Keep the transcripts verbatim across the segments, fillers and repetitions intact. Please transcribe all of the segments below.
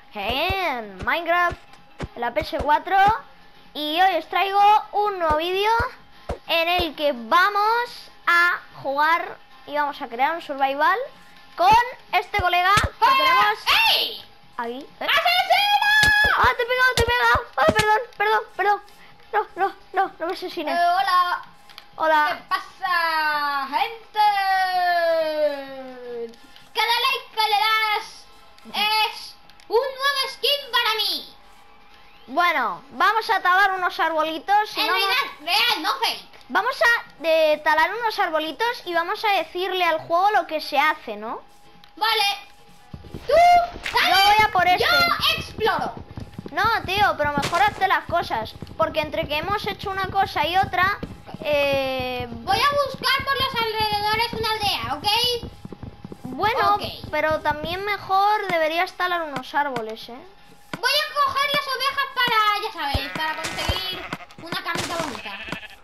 en Minecraft, en la P S cuatro. Y hoy os traigo un nuevo vídeo en el que vamos a jugar y vamos a crear un survival con este colega que tenemos ¡Ey! aquí. ¿Eh? ¡Asesino! ¡Ah, te he pegado, te he pegado! ¡Ay, perdón, perdón, perdón! No, no, no, no me asesines. Eh, hola. Hola. ¿Qué pasa, gente? Cada like que le das es un nuevo skin para mí. Bueno, vamos a talar unos arbolitos y En vamos, realidad, real, no fake. vamos a de, talar unos arbolitos y vamos a decirle al juego lo que se hace, ¿no? Vale. Tú, dale. Yo voy a por este. Yo exploro. No, tío, pero mejor hazte las cosas, porque entre que hemos hecho una cosa y otra, eh, Voy a buscar por los alrededores una aldea, ¿ok? bueno, Ok. pero también mejor deberías talar unos árboles, ¿eh? Voy a coger las ovejas para, ya sabéis, para conseguir una camita bonita.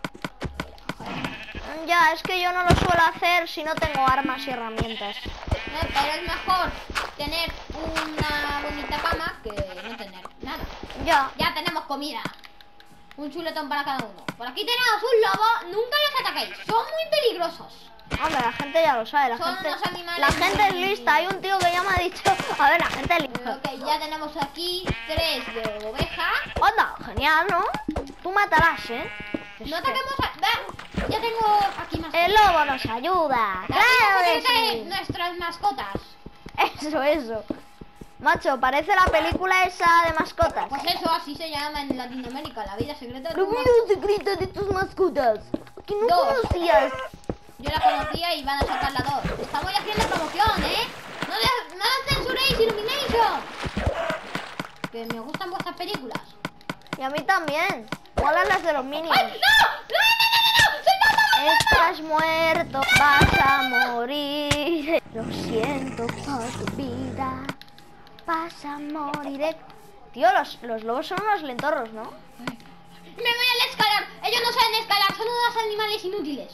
Ya, es que yo no lo suelo hacer si no tengo armas y herramientas. Eh, pero es mejor tener una bonita cama que no tener nada. Ya, Ya tenemos comida. Un chuletón para cada uno. Por aquí tenemos un lobo. Nunca los ataquéis. Son muy peligrosos. hombre, la gente ya lo sabe, la Son gente, unos animales la gente es muy- lista. Hay un tío que ya me ha dicho, a ver, la gente es Eh, lista. ok, ya tenemos aquí tres de oveja. Anda, genial, ¿no? Tú matarás, ¿eh? Es No que ataquemos a... Vean, ya tengo aquí más. el lobo nos ayuda, Ya claro tenemos que de sí. nuestras mascotas. Eso, eso. Macho, parece la película esa de mascotas. Pues eso, así se llama en Latinoamérica, la vida secreta de La tu vida mascota. secreta de tus mascotas. Que no Dos. conocías. Yo la conocía y van a sacar la dos. Estamos ya haciendo promoción, ¿eh? No, le, no la censuréis, Illumination. Que me gustan vuestras películas. Y a mí también. Molan las de los Minions. ¡Ay, no! ¡No, no, no, no! no! ¡Soy no, no, no! Estás muerto, vas a morir. Lo siento por tu vida. Vas a morir. Tío, los, los lobos son unos lentorros, ¿no? Me voy al escalar. Ellos no saben escalar, son unos animales inútiles.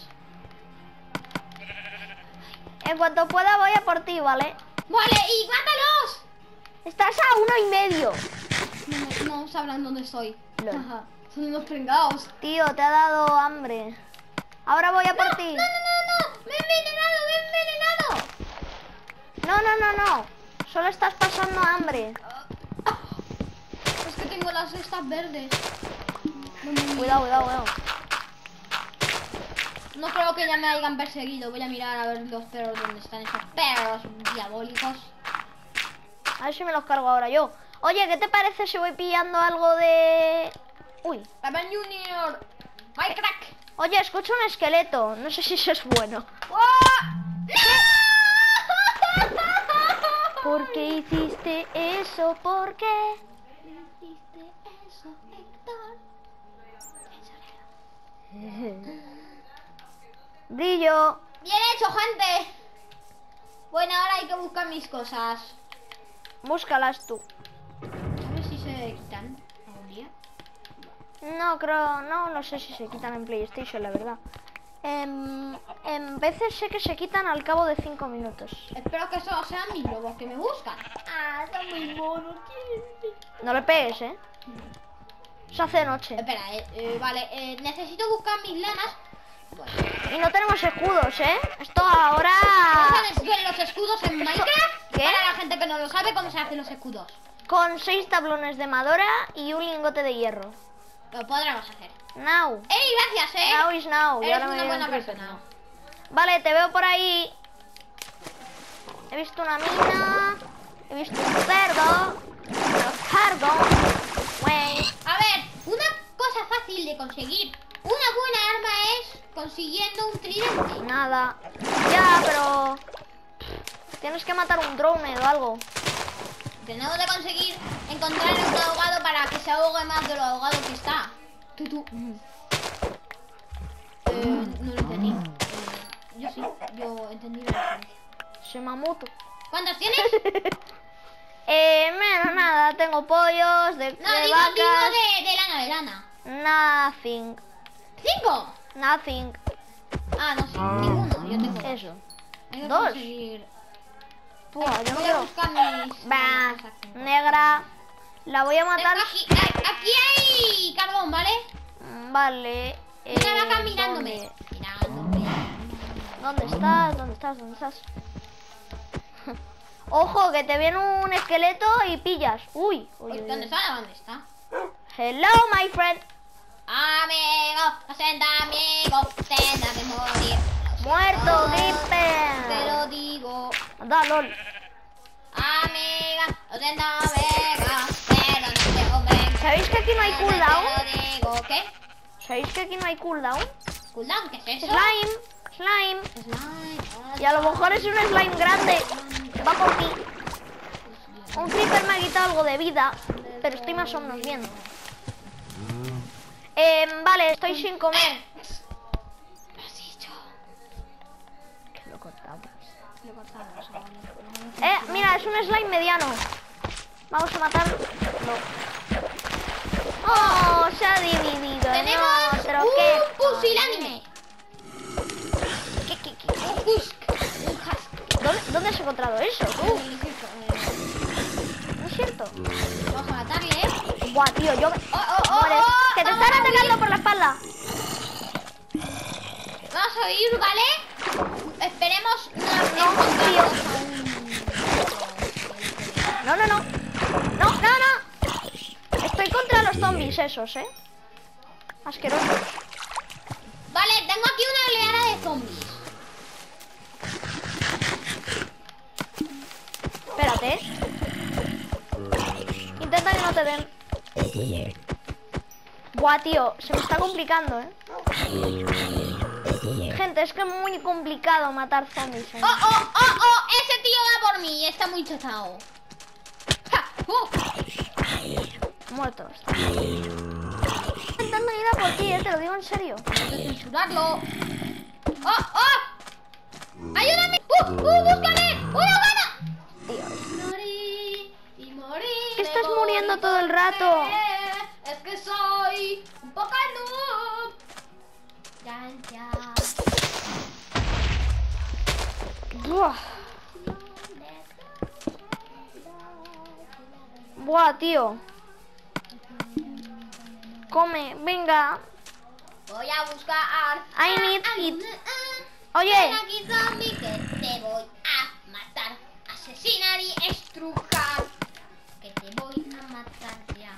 En cuanto pueda voy a por ti, ¿vale? Vale, y mátalos. Estás a uno y medio. No, no sabrán dónde estoy. Lol. Ajá, son unos pringados. Tío, te ha dado hambre. Ahora voy a por No, ti. no, no, no, no. Me he envenenado, me he envenenado. No, no, no, no. Solo estás pasando hambre. Es que tengo las estas verdes. Cuidado, cuidado, cuidado. No creo que ya me hayan perseguido. Voy a mirar a ver los perros dónde están esos perros diabólicos. A ver si me los cargo ahora yo. Oye, ¿qué te parece si voy pillando algo de... Uy. Papa Junior. ¡Ay, crack! Oye, escucho un esqueleto. No sé si eso es bueno. ¿Por qué hiciste eso? ¿Por qué? Hiciste eso, Héctor. Brillo. Bien hecho, gente. Bueno, ahora hay que buscar mis cosas. Búscalas tú. A ver si se quitan algún día. No, creo... No, no sé si se quitan en PlayStation, la verdad. En, en veces sé que se quitan al cabo de cinco minutos. Espero que esos sean mis lobos que me buscan. Ah, son muy monos. No le pegues, ¿eh? Se hace noche. Espera, eh, eh, vale, eh, necesito buscar mis lanas. Bueno, Y no tenemos escudos, ¿eh? Esto ahora... ¿sabes ver los escudos en Minecraft? ¿Qué? Para la gente que no lo sabe, ¿cómo se hacen los escudos? Con seis tablones de madera y un lingote de hierro. Lo podremos hacer. Now. ¡Ey, gracias, eh! Now is now. Y Eres ahora me una viene buena un creeper. persona. Vale, te veo por ahí. He visto una mina. He visto un cerdo. Los cargo. Güey. A ver, una cosa fácil de conseguir una buena arma es consiguiendo un tridente. Nada. Ya, pero... Tienes que matar un drone o algo. Tenemos de conseguir encontrar un ahogado para que se ahogue más de lo ahogado que está. Tú, tú. Eh, no lo entendí. Eh, yo sí, yo entendí la referencia. Se mamuto. ¿Cuántos tienes? eh, menos nada. Tengo pollos de, No, de digo, digo vacas. de, de lana, de lana. Nothing. ¿Cinco? Nothing. Ah, no sé, ninguno. Yo tengo Eso. Hay que Dos. conseguir- Buah, yo no Voy a quiero. buscar mis... Bah, mis acciones. negra. La voy a matar. Aquí, aquí hay carbón, ¿vale? Mm, Vale. Mira, va eh, caminándome. ¿dónde? Mirándome. ¿Dónde estás? ¿Dónde estás? ¿Dónde estás? Ojo, que te viene un esqueleto y pillas. Uy, uy, uy, ¿Dónde uy. está? ¿Dónde está? Hello, my friend. Amigo, lo siento, amigo, tendrá que morir. Muerto, Te Creeper. lo digo. Anda, lol. Amiga, lo siento, amiga, pero no te hombre. ¿Sabéis que aquí no hay cooldown? Te lo digo. ¿Qué? ¿Sabéis que aquí no hay cooldown? ¿Cooldown? ¿Qué es eso? Slime, slime. Slime. Y a lo mejor es un slime grande. Va por ti. Un creeper me ha quitado algo de vida, pero estoy más o menos bien. Eh, vale, estoy sin comer. Lo has dicho. Que lo cortamos. Lo cortamos. Eh, mira, es un slime mediano. Vamos a matarlo. Oh, se ha dividido. Tenemos No, pero un qué. pusilánime. ¿Qué, qué, qué? Un husk. Un husk. ¿Dónde, ¿Dónde has encontrado eso? tú? ¿No es cierto? Vamos a matarle, ¿eh? Buah, tío, yo... Oh, oh, oh, Mueres. oh, Que te vamos están a atacando huir. por la espalda. Vamos a ir, ¿vale? Esperemos no, No, tío. tío. No, no, no. No, no, no. Estoy contra los zombies esos, ¿eh? Asquerosos. Vale, tengo aquí una oleada de zombies. Espérate. Intenta que no te den. Buah, tío, se me está complicando, ¿eh? Gente, es que es muy complicado matar zombies, ¿eh? Oh, oh, oh, oh, ese tío va por mí, está muy chotado. Ja, uh. Muertos. Intentando ir a por ti, ¿eh? Te lo digo en serio. Tengo que censurarlo. Oh, oh. Ayúdame. Uh, uh, búscame. Una gana. Tío, Morí y morí. que me estás voy muriendo a todo el rato. morir. Es que soy un poco noob. Ya, ya. Buah. Buah, tío. Come, venga. Voy a buscar. I need a- it. a- Oye. Ven aquí, zombie, que te voy a matar, asesinar y estrujar. Que te voy a matar ya.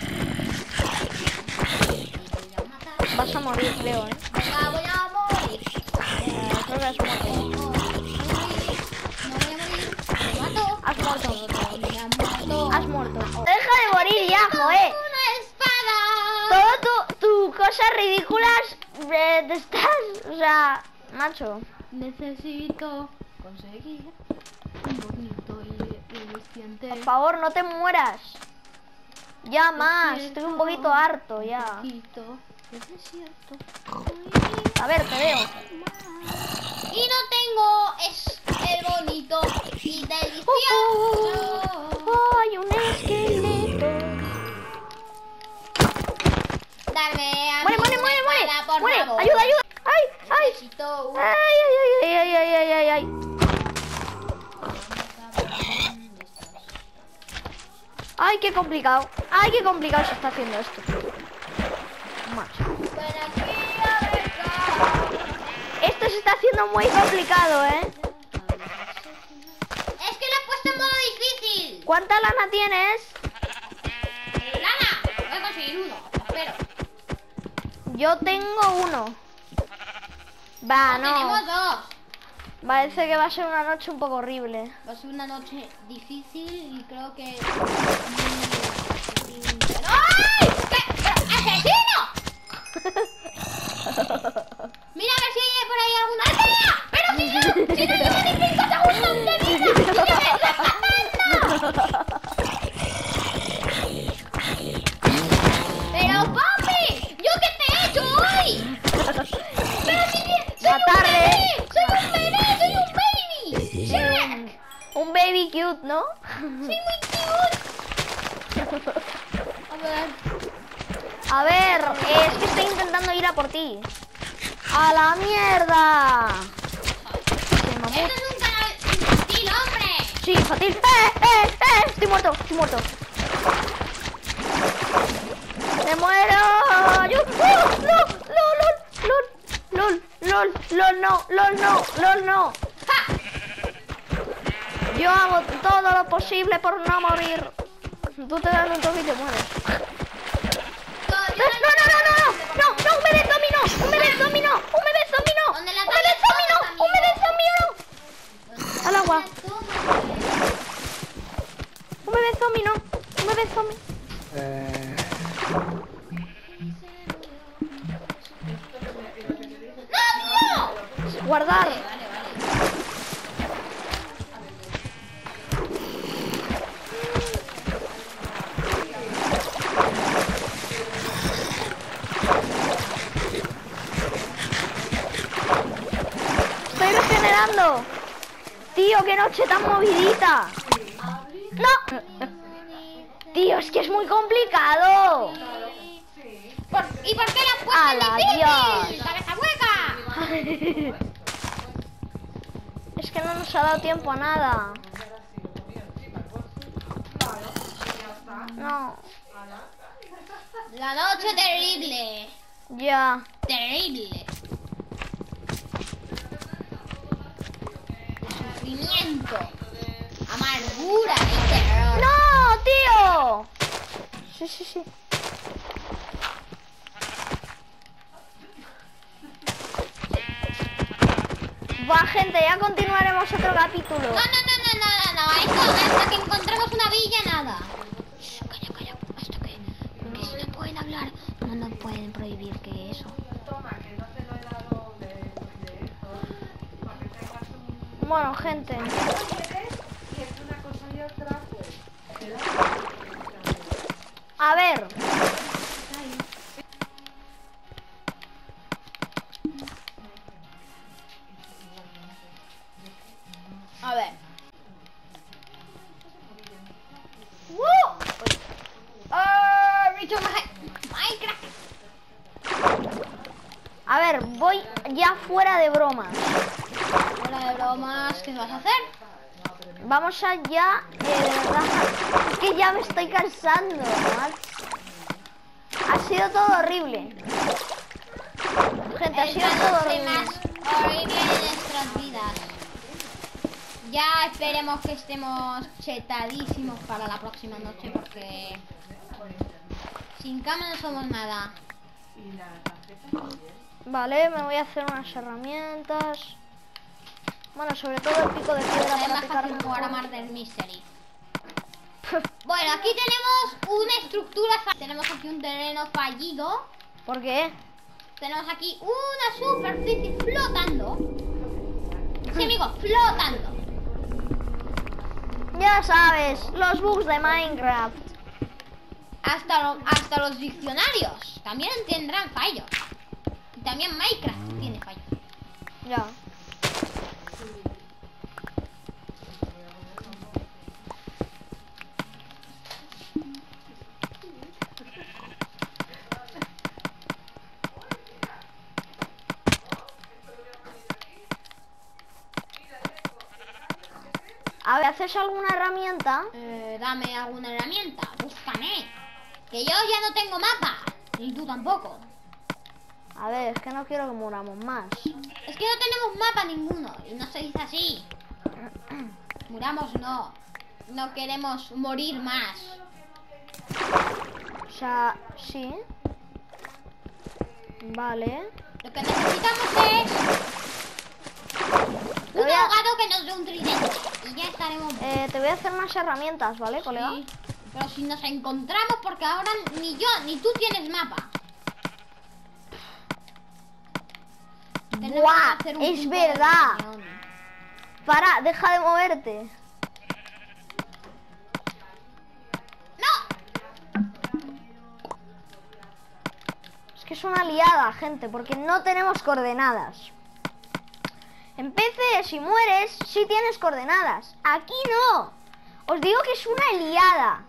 Te voy a matar. Vas a morir, creo, ¿eh? Venga, voy a morir. Eh, creo que has muerto. No voy a morir. Me mato. Has muerto. Me han muerto. Has muerto. Deja de morir ya, joder. Una espada. Todo tu, tu cosas ridículas eh, te estás, o sea, macho. Necesito conseguir un bonito y reluciente. Por favor, no te mueras. Ya más, estoy un poquito harto ya. Poquito de desierto. A ver, te veo. Y no tengo es el bonito y delicioso. Oh, hay un esqueleto. Darme a Muere, mí muere, una muere, muere. espada, por Muere, favor. ayuda, ayuda. Ay, ay. Necesito un- Ay, ay, ay, ay, ay, ay, ay, ay. Ay, qué complicado. Ay, qué complicado se está haciendo esto. Macho. Ven aquí a ver. Esto se está haciendo muy complicado, ¿eh? Es que lo he puesto en modo difícil. ¿Cuánta lana tienes? Lana, voy a conseguir uno, espero. Yo tengo uno. Va, Tenemos no. dos. Parece que va a ser una noche un poco horrible. Va a ser una noche difícil y creo que... ¡Ay! ¿Qué? ¿Pero asesino! Mira a ver si hay por ahí alguna... ¡Espera! ¡Pero si no! ¡Si no llevo ni cinco segundos de vida! ¡Y ya me está matando! ¡Pero papi! ¿Yo qué te he hecho hoy? ¡Pero si soy Matarle. un bebé! ¡Soy un bebé! ¡Soy un baby! ¡Shrek! Un baby cute, ¿no? ¡Sí, muy cute! A ver... A ver, eh, es que estoy intentando ir a por ti. ¡A la mierda! Se mamut. ¡Esto es un canal infantil, hombre! Sí, fácil. ¡Eh, eh, eh! Estoy muerto, estoy muerto. ¡Me muero! ¡Yo! ¡Oh! ¡No! ¡Lol, lol! ¡Lol, lol! ¡Lol, no! ¡Lol, no! ¡Lol, no! ¡Ja! Yo hago todo lo posible por no morir. Tú te das un toque y te mueres. No, no, no, no, no, no, no, un bebé zombie no, un bebé zombie no, un bebé zombie no, un bebé zombie no, un bebé zombie no. Al agua. Un bebé zombie no, un bebé zombie. Eh... ¡No, tío! Guardar. Vale, vale, vale. Estoy regenerando. Tío, qué noche tan movidita. No. Tío, es que es muy complicado. ¿Por- ¿Y por qué la has puesto ¡Hala, en Dios! difícil? ¡Cabeza hueca! Es que no nos ha dado tiempo a nada. No. La noche terrible. Ya. Terrible. Sufrimiento. Amargura y terror. ¡No, tío! Sí, sí, sí. Va, gente, ya continuaremos otro capítulo. No, no, no, no, no, no, no. Esto hasta que encontremos una villa, nada. Shh, calla, calla. ¿Esto qué? Porque si no pueden hablar, no nos pueden prohibir que eso. Bueno, gente. A ver. A ver. ¡Woo! ¡Oh! Bicho Minecraft. A ver, voy ya fuera de bromas. Fuera de bromas, ¿qué vas a hacer? Vamos allá, eh, de verdad. Es que ya me estoy cansando, macho. Ha sido todo horrible. Gente, ha Es sido la todo noche horrible. más horrible de nuestras vidas. Ya esperemos que estemos chetadísimos para la próxima noche porque sin cama no somos nada. Vale, me voy a hacer unas herramientas. Bueno, sobre todo el pico de piedra Es para más picar fácil jugar a mejor. Murder Mystery. Bueno, aquí tenemos una estructura, fa- tenemos aquí un terreno fallido, ¿Por qué? tenemos aquí una superficie flotando. Sí, amigo, flotando. Ya sabes, los bugs de Minecraft. Hasta, lo- hasta los diccionarios también tendrán fallos. Y también Minecraft tiene fallos. Ya. A ver, ¿haces alguna herramienta? Eh, dame alguna herramienta, búscame. Que yo ya no tengo mapa. Y tú tampoco. A ver, es que no quiero que muramos más. Es que no tenemos mapa ninguno. Y no se dice así. Muramos no. No queremos morir más. O sea, sí. Vale. Lo que necesitamos es Te un voy a- abogado que nos dé un tridente. Y ya estaremos. Eh, te voy a hacer más herramientas, ¿vale, colega? Sí. Pero si nos encontramos, porque ahora ni yo ni tú tienes mapa. Tenemos ¡Buah! que hacer un Es punto de verdad. reunión. Para, deja de moverte. ¡No! Es que es una liada, gente, porque no tenemos coordenadas. En P C, si mueres, sí tienes coordenadas. Aquí no. Os digo que es una liada.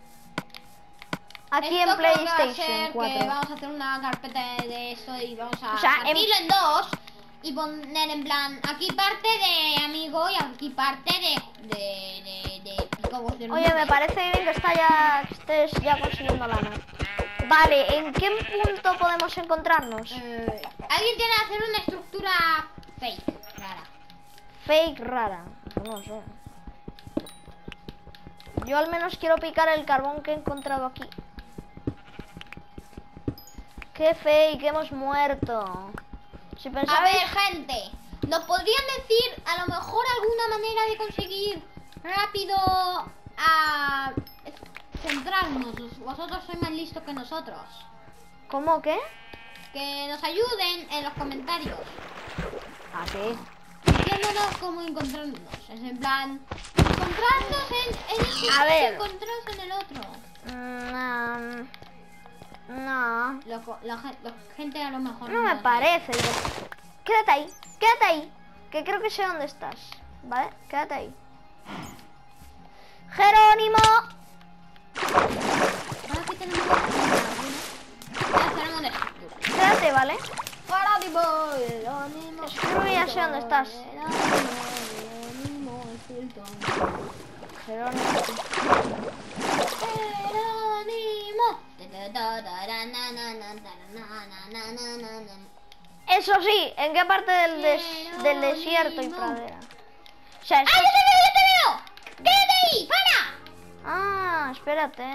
Aquí Esto en creo que va a PlayStation ser que cuatro. vamos a hacer una carpeta de esto y vamos a O sea, en- partirlo en dos y poner en plan aquí parte de amigo y aquí parte de, de, acabo de Oye, me parece bien que, está ya, que estés ya consiguiendo lana. Vale, ¿en qué punto podemos encontrarnos? Eh, Alguien tiene que hacer una estructura fake, rara. Fake rara. No sé. Yo al menos quiero picar el carbón que he encontrado aquí. ¡Qué fake! ¡Hemos muerto! Si A pensabais... ver, gente, ¿nos podrían decir a lo mejor alguna manera de conseguir rápido a centrarnos? Vosotros sois más listos que nosotros. ¿Cómo qué? Que nos ayuden en los comentarios, ¿A qué? diciéndonos cómo encontrarnos. Es en plan, encontrarnos en, en este A ver. sitio, encontrarnos en el otro. Mm, no. Lo, la, gen- la gente a lo mejor No me lo parece. yo- Quédate ahí. Quédate ahí. Que creo que sé dónde estás. ¿Vale? Quédate ahí. ¡Jerónimo! Ahora que tenemos ya tenemos una estructura. Quédate, ¿vale? Jerónimo, Jerónimo, Creo que ya sé dónde estás. Jerónimo, Jerónimo, Jerónimo. Eso sí, ¿en qué parte del, des- del desierto y pradera? O sea, ¡Ah, estás- yo te veo, yo te veo! ¡Quédate ahí! ¡Para! Ah, espérate.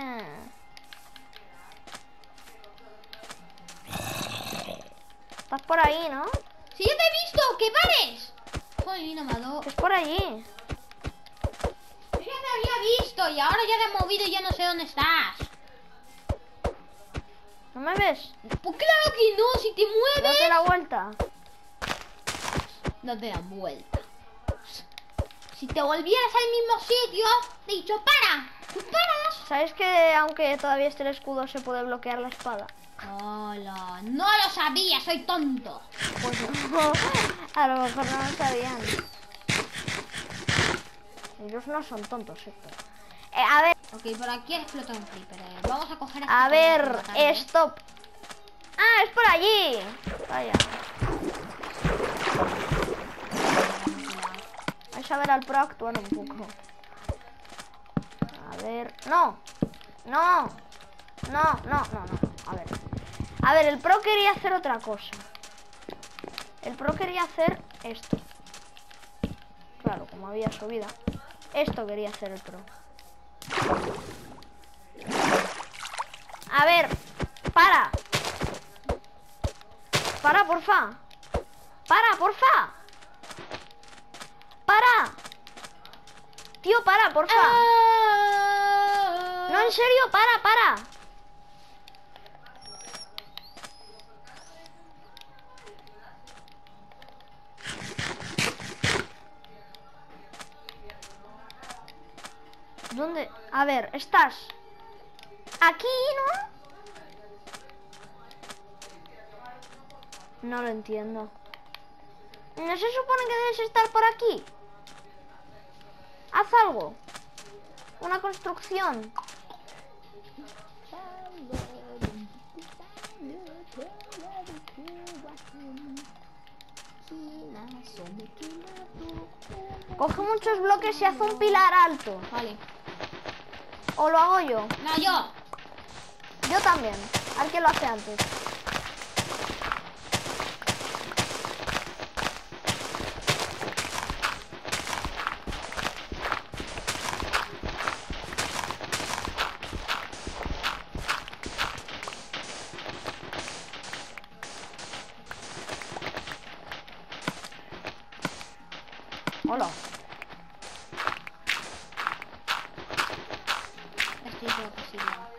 Estás por ahí, ¿no? ¡Si yo te he visto! ¡Que pares! Joder, no me ha dado. Es por allí. Yo ya te había visto y ahora ya te he movido y ya no sé dónde estás. ¿No me ves? Pues claro que no, si te mueves. Date la vuelta. No te das vuelta. Si te volvieras al mismo sitio, te he dicho para. ¿Tú paras? ¿Sabes que aunque todavía esté el escudo se puede bloquear la espada? Hola, no lo sabía, soy tonto. Pues no. A lo mejor no lo sabían. Ellos no son tontos, Héctor. Eh, a ver, Ok, por aquí explota un creeper. eh. Vamos a coger este a para ver, explotar, ¿eh? stop. Ah, es por allí. Vaya. Vais a ver al pro actuar un poco. A ver, no. No. No, no, no, no. A ver. A ver, el pro quería hacer otra cosa. El pro quería hacer esto. Claro, como había subida. Esto quería hacer el pro. A ver, para. Para, porfa. Para, porfa. Para. Tío, para, porfa. Ah. No, en serio, para, para. ¿Dónde? A ver, estás aquí, ¿no? No lo entiendo. ¿No se supone que debes estar por aquí? Haz algo. Una construcción. Coge muchos bloques y haz un pilar alto. Vale. O lo hago yo. No, yo. Yo también. A ver quién lo hace antes. Hola. Estoy creo que sí.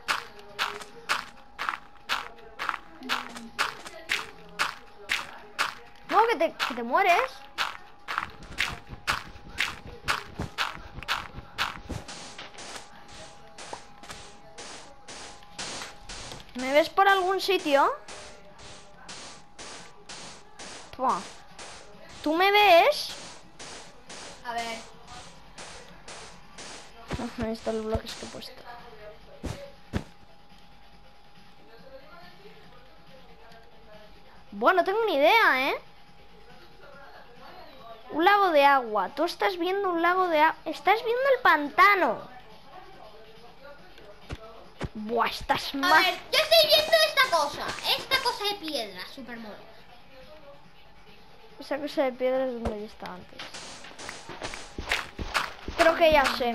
No, que te, que te mueres. ¿Me ves por algún sitio? Buah. ¿Tú me ves? A ver. Ahí están los bloques que he puesto. Bueno, tengo una idea, ¿eh? Un lago de agua. Tú estás viendo un lago de agua. Estás viendo el pantano. Buah, estás A más... ver, yo estoy viendo esta cosa. Esta cosa de piedra, súper mola. Esa cosa de piedra es donde yo estaba antes. Creo que ya sé.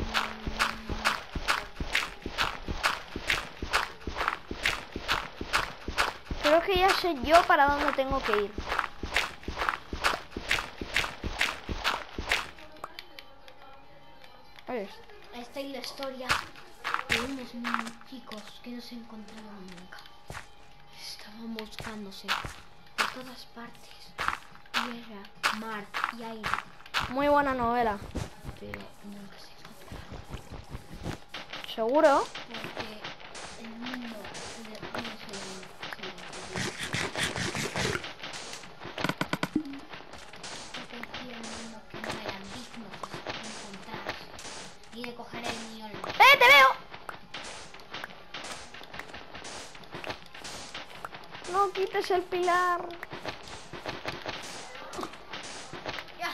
Creo que ya sé yo para dónde tengo que ir. Ahí está. Esta es la historia de unos chicos que no se encontraban nunca. Estaban buscándose por todas partes. Tierra, mar y aire. Muy buena novela. Pero nunca se encontraron. ¿Seguro? Porque el mundo de uno se lo decía al mundo que no eran dignos de encontrarse y de coger el niño. ¡Eh, te veo! No quites el pilar. Ya.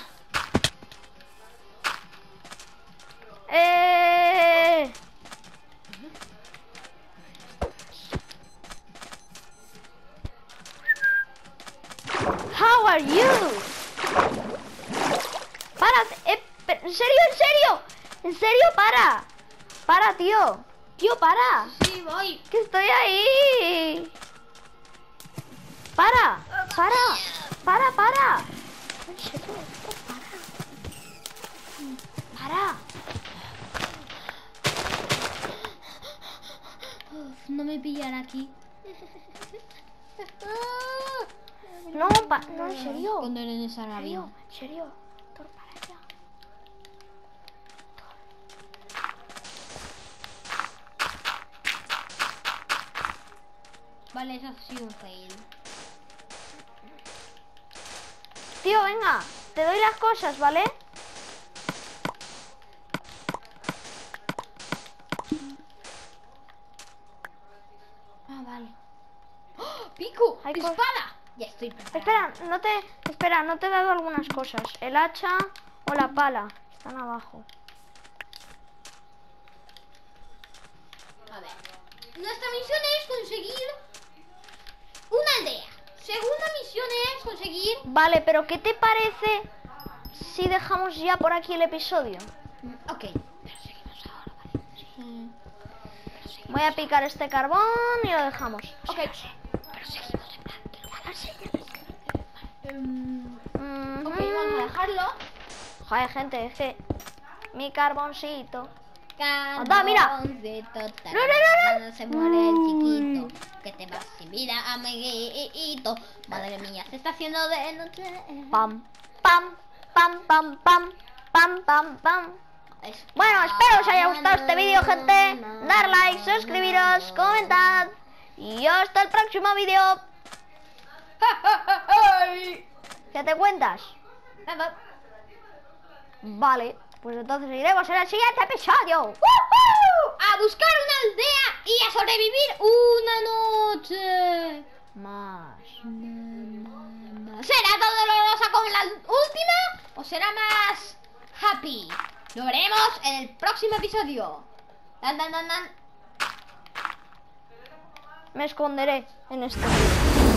¡Eh! How are you? Para, eh, pero, ¿en serio, en serio? ¿En serio? Para. Para, tío. Tío, para. Sí, voy. Que estoy ahí. Para, para, para, para. En serio, para. Para. Uf, no me pillan aquí. No, pa no, en serio. Esconder en esa En nave. serio, en serio. Thor, para allá. Vale, eso ha sido un fail. Tío, venga, te doy las cosas, ¿vale? Ah, vale. ¡Oh! ¡Pico! Hay cos- ¡Espada! Ya estoy preparada. Espera, no te, espera, no te he dado algunas cosas. El hacha o la pala están abajo. A ver. Nuestra misión es conseguir una aldea. Segunda misión es conseguir... Vale, pero ¿qué te parece si dejamos ya por aquí el episodio? Mm, Ok. Pero seguimos ahora, ¿vale? Sí. Pero seguimos. Voy a picar este carbón y lo dejamos. Ok. Pero seguimos en plan. Quiero ganar señales. Um, Mhm. ok, vamos a dejarlo. Joder, gente, es que mi carboncito. Anda, mira. No, No, no, no, no. se muere el chiquito. Que te vas sin vida, amiguito. Madre mía, se está haciendo de noche. Pam, pam, pam, pam, pam, pam, pam, pam. Bueno, espero os haya gustado este vídeo, gente. Dar like, suscribiros, comentad. Y hasta el próximo vídeo. ¿Qué te cuentas? Vale, pues entonces iremos en el siguiente episodio. ¡Woohoo! A buscar una aldea y a sobrevivir una noche. Más. ¿Será todo dolorosa como la última o será más happy? Lo veremos en el próximo episodio. Dan, dan, dan, dan. Me esconderé en este vídeo.